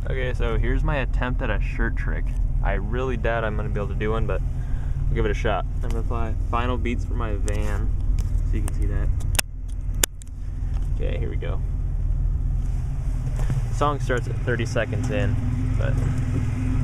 Okay, so here's my attempt at a shirt trick. I really doubt I'm gonna be able to do one, but I'll give it a shot. I'm gonna apply final beats for my van, so you can see that. Okay, here we go. The song starts at 30 seconds in, but